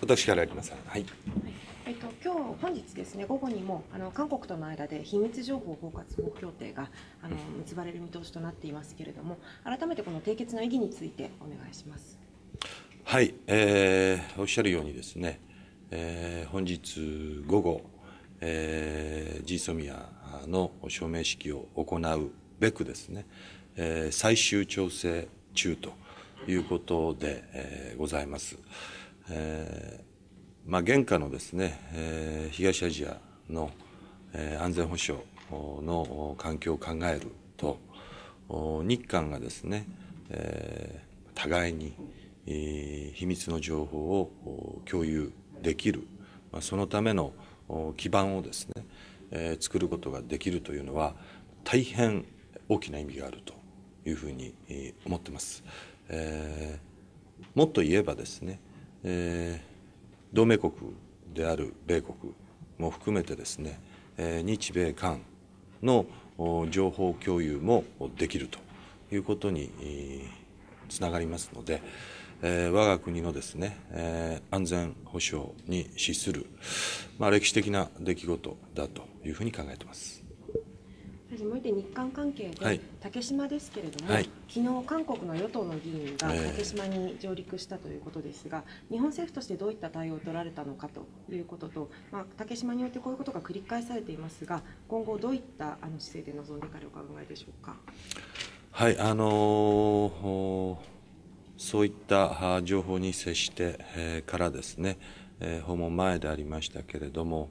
私からやります。はい。 本日ですね、午後にも韓国との間で秘密情報包括保護協定が結ばれる見通しとなっていますけれども、改めてこの締結の意義についてお願いします。 はい、おっしゃるようにですね、本日午後、GSOMIA の署名式を行うべくですね、最終調整中ということで、ございます。現下のですね、東アジアの、安全保障の環境を考えると、日韓がですね、互いに秘密の情報を共有できる、そのための基盤をですね、作ることができるというのは大変大きな意味があるというふうに思ってます。もっと言えばですね、同盟国である米国も含めてですね、日米韓の情報共有もできるということにつながりますので、我が国のですね、安全保障に資する、歴史的な出来事だというふうに考えています。 もう一点、日韓関係で、竹島ですけれども、昨日韓国の与党の議員が竹島に上陸したということですが、日本政府としてどういった対応を取られたのかということと、竹島においてこういうことが繰り返されていますが、今後どういった姿勢で臨んでいかれるお考えでしょうか。 はい、そういった情報に接してからですね、訪問前でありましたけれども、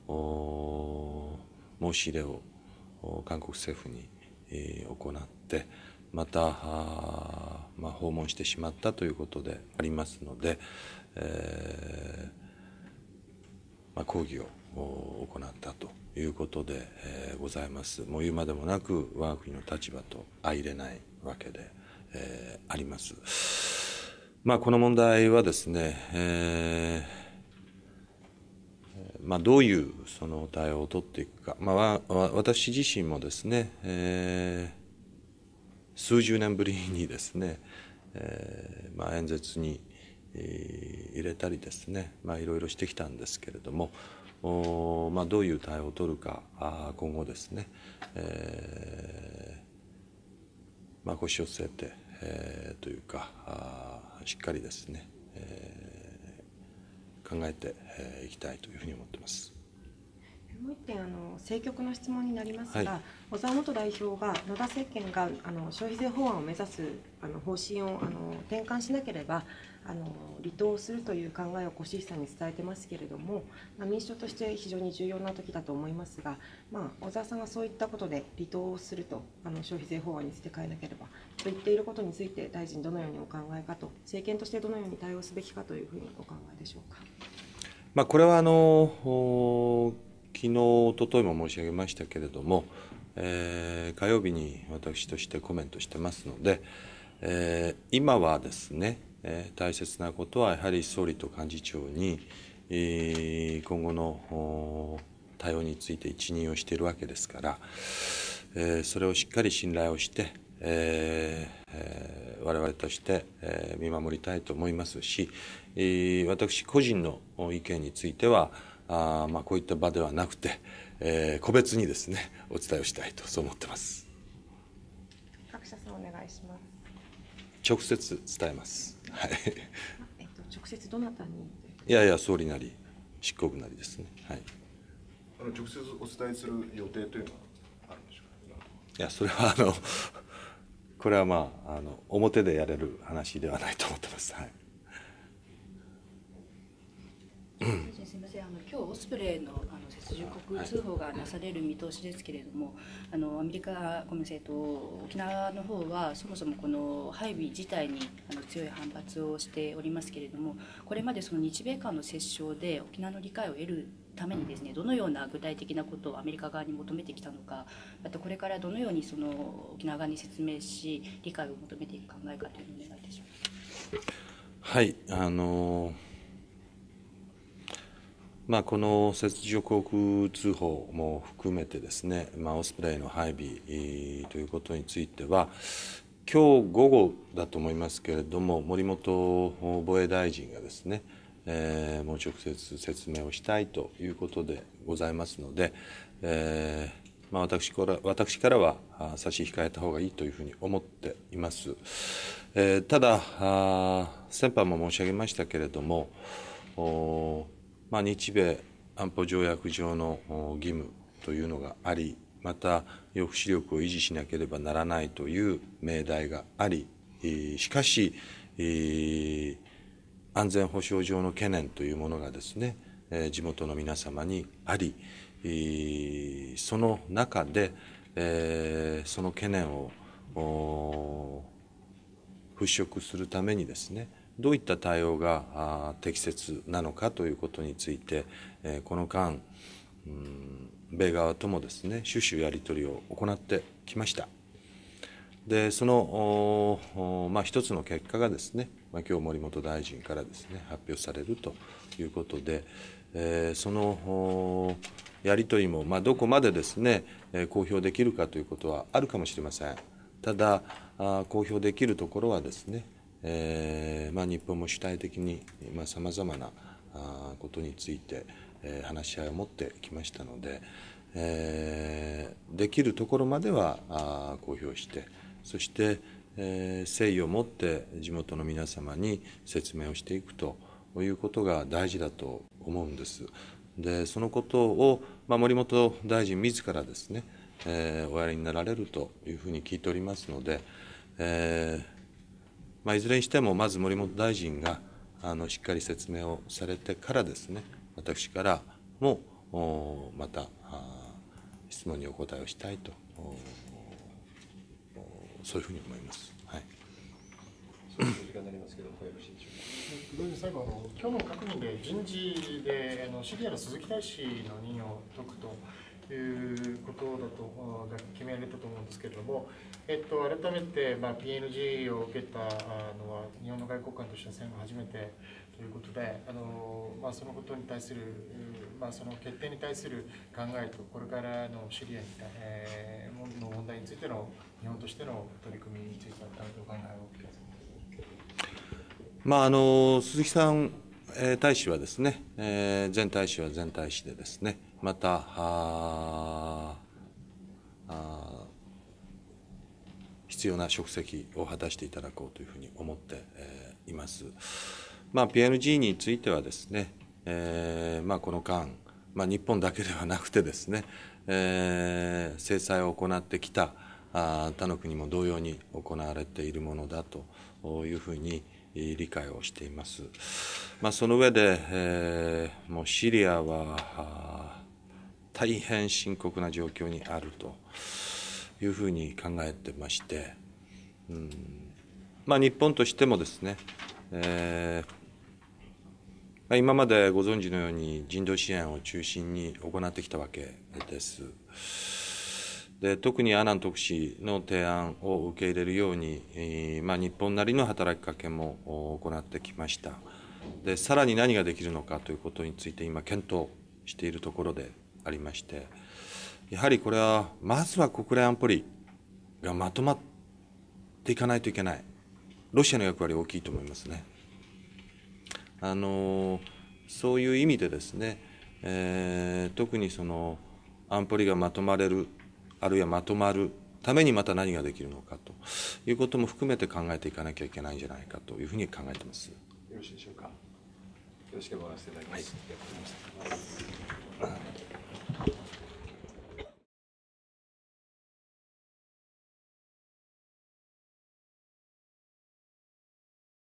申し入れを韓国政府に行って、また訪問してしまったということでありますので、抗議を行ったということでございます。もう言うまでもなく我が国の立場と相入れないわけであります。この問題はですね、どういうその対応を取っていくか、私自身もですね、数十年ぶりにですね、演説に入れたりですね、いろいろしてきたんですけれども、どういう対応を取るか、今後ですね、腰を据えて、というかしっかりですね、考えていきたいというふうに思っています。 もう一点政局の質問になりますが、小沢元代表が野田政権が消費税法案を目指す方針を転換しなければ離党するという考えを越石さんに伝えてますけれども、民主党として非常に重要な時だと思いますが、小沢さんがそういったことで離党をすると消費税法案について変えなければと言っていることについて、大臣どのようにお考えかと、政権としてどのように対応すべきかというふうにお考えでしょうか。 これは昨日、おとといも申し上げましたけれども、火曜日に私としてコメントしてますので、今はですね、大切なことはやはり総理と幹事長に今後の対応について一任をしているわけですから、それをしっかり信頼をして、我々として見守りたいと思いますし、私個人の意見についてはこういった場ではなくて、個別にですねお伝えをしたいとそう思ってます。 各社さんお願いします。 直接伝えます。はい。 直接どなたに？ いやいや、総理なり執行部なりですね。はい。 直接お伝えする予定というのはあるんでしょうか。 いや、それはこれは表でやれる話ではないと思ってます。はい。 すみません、今日オスプレイの接受国通報がなされる見通しですけれども、アメリカ、沖縄の方はそもそもこの配備自体に強い反発をしておりますけれども、これまでその日米間の折衝で沖縄の理解を得るためにですね、どのような具体的なことをアメリカ側に求めてきたのか、またこれからどのようにその沖縄側に説明し理解を求めていく考えかというのをお願いいたします。 はい、この雪上航空通報も含めてですね、オスプレイの配備ということについては、今日午後だと思いますけれども、森本防衛大臣がですね、 もう直接説明をしたいということでございますので、私からは差し控えた方がいいというふうに思っています。ただ、先般も申し上げましたけれども、日米安保条約上の義務というのがあり、また抑止力を維持しなければならないという命題があり、しかし、安全保障上の懸念というものがですね、地元の皆様にあり、その中で、その懸念を払拭するためにですね、どういった対応が適切なのかということについて、この間、米側ともですね、種々やり取りを行ってきました。で、その一つの結果がですね、今日森本大臣からですね、発表されるということで、そのやり取りもどこまでですね、公表できるかということはあるかもしれません。ただ、公表できるところはですね、日本も主体的にさまざまなことについて話し合いを持ってきましたので、できるところまでは公表して、そして誠意を持って地元の皆様に説明をしていくということが大事だと思うんです。で、そのことを森本大臣自らですね、おやりになられるというふうに聞いておりますので、いずれにしてもまず森本大臣がしっかり説明をされてからですね、私からもまた質問にお答えをしたいと、そういうふうに思います。はい。 そういう時間になりますけど、よろしいでしょうか。 最後、今日の閣議で人事でシリアの鈴木大使の任を解くということだとが決められたと思うんですけれども、改めて、PNG を受けたのは日本の外交官としては戦後初めてということで、そのことに対する、その決定に対する考えと、これからのシリアの問題についての日本としての取り組みについては、改めてお考えをお聞かせください。 鈴木さん大使はですね、前大使は前大使でですね、また必要な職責を果たしていただこうというふうに思っています。PNG についてはですね、この間、日本だけではなくてですね、制裁を行ってきた他の国も同様に行われているものだというふうに理解をしています。その上で、もうシリアは大変深刻な状況にあるというふうに考えてまして、日本としてもですね、今までご存知のように人道支援を中心に行ってきたわけです。で、特に阿南特使の提案を受け入れるように、日本なりの働きかけも行ってきました。で、さらに何ができるのかということについて今検討しているところでありまして、やはりこれはまずは国連安保理がまとまっていかないといけない。ロシアの役割大きいと思いますね。そういう意味でですね、特にその安保理がまとまれる、あるいはまとまるためにまた何ができるのかということも含めて考えていかなきゃいけないんじゃないかというふうに考えています。 よろしいでしょうか。よろしければ終わらせていただきます。 はい。